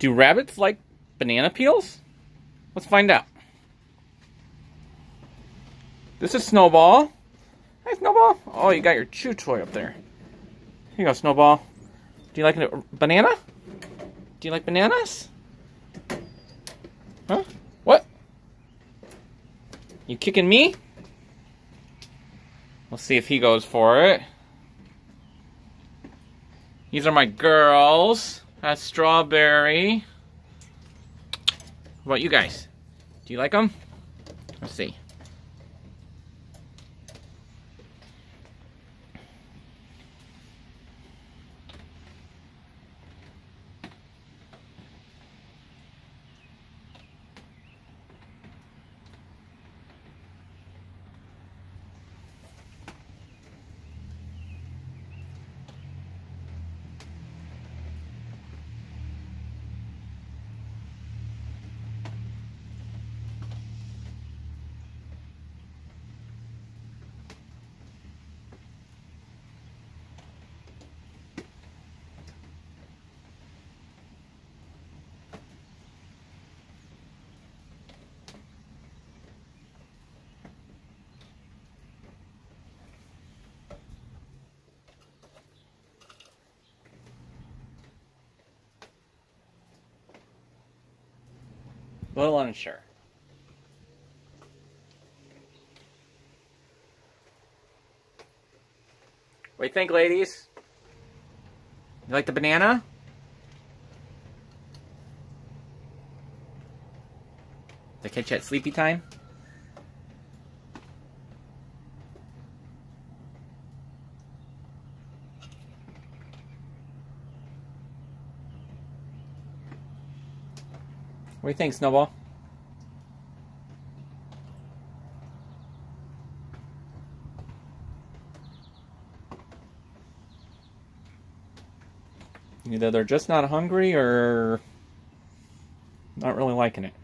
Do rabbits like banana peels? Let's find out. This is Snowball. Hi, Snowball. Oh, you got your chew toy up there. Here you go, Snowball. Do you like a banana? Do you like bananas? Huh? What? You kicking me? We'll see if he goes for it. These are my girls. That's Strawberry. What about you guys? Do you like them? Let's see. A little unsure. What do you think, ladies? You like the banana? Did I catch you at sleepy time? What do you think, Snowball? Either they're just not hungry or not really liking it.